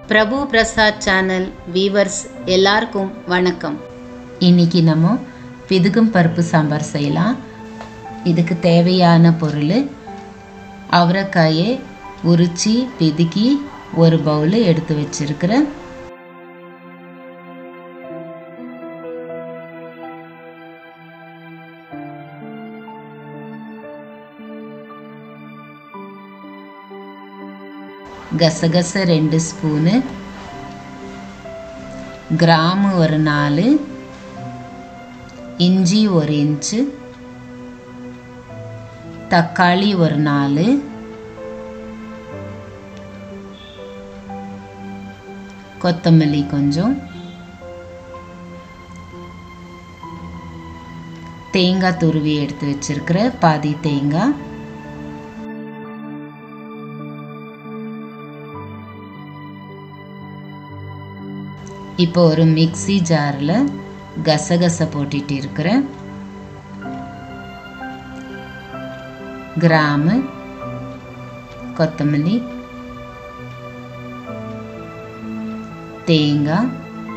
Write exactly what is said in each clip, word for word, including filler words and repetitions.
Prabhu Prasad Channel viewers எல்லாருக்கும் வணக்கம். இன்னைக்கு நம்ம பிதுகும் பருப்பு சாம்பார் செய்யலாம். இதுக்கு தேவையான பொருள் அவரைக்காயை உரிச்சி பிதுக்கி ஒரு பவுல் எடுத்து வச்சிருக்கிறேன். கசகச ரெண்டு ஸ்பூனு, கிராம்பு ஒரு நாலு, இஞ்சி ஒரு இன்ச்சு, தக்காளி ஒரு நாலு, கொத்தமல்லி கொஞ்சம், தேங்காய் துருவி எடுத்து வச்சிருக்கிற பாதி தேங்காய், இப்போ ஒரு மிக்ஸி ஜாரில் கசகசை போட்டுட்டு இருக்கிறேன். கிராம்பு, கொத்தமல்லி, தேங்காய்,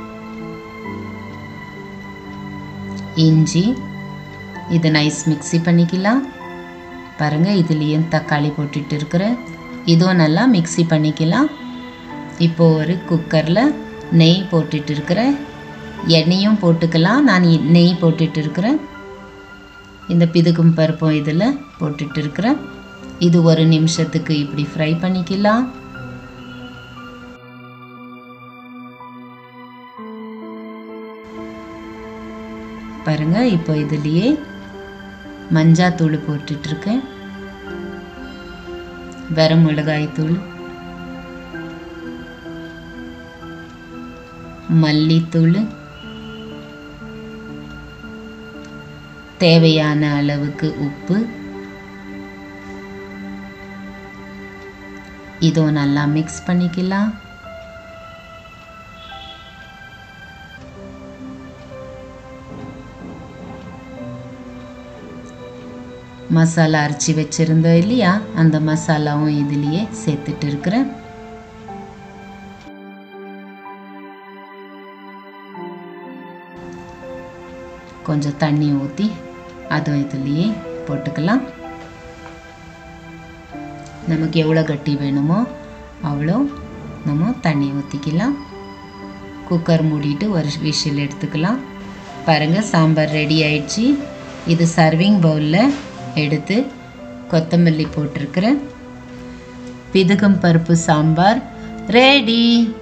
இஞ்சி, இதை நைஸ் மிக்ஸி பண்ணிக்கலாம். பாருங்கள், இதுலேயும் தக்காளி போட்டுட்டு இருக்கிறேன். இதுவும் நல்லா மிக்ஸி பண்ணிக்கலாம். இப்போ ஒரு குக்கரில் நெய் போட்டுட்டு இருக்கிறேன். எண்ணெயும் போட்டுக்கலாம். நான் நெய் போட்டுட்டு இருக்கிறேன். இந்த பிதுகும் பருப்பும் இதில் போட்டுட்டு இருக்கிறேன். இது ஒரு நிமிஷத்துக்கு இப்படி ஃப்ரை பண்ணிக்கலாம். பாருங்க, இப்போ இதுலேயே மஞ்சாத்தூள் போட்டுட்டு இருக்கேன், வெறும் மிளகாய் தூள், மல்லித்தூள், தேவையான அளவுக்கு உப்பு, இதோ நல்லா மிக்ஸ் பண்ணிக்கலாம். மசாலா அரைச்சி வச்சிருந்தோம் இல்லையா, அந்த மசாலாவும் இதுலேயே சேர்த்துட்டு இருக்கிறேன். கொஞ்சம் தண்ணி ஊற்றி அதுவும் இதுலேயே போட்டுக்கலாம். நமக்கு எவ்வளோ கட்டி வேணுமோ அவ்வளோ நம்ம தண்ணி ஊற்றிக்கலாம். குக்கர் மூடிட்டு ஒரு விசில் எடுத்துக்கலாம். பாருங்கள், சாம்பார் ரெடி ஆயிடுச்சு. இது சர்விங் பவுலில் எடுத்து கொத்தமல்லி போட்டிருக்கிறேன். பிதுகும் பருப்பு சாம்பார் ரெடி.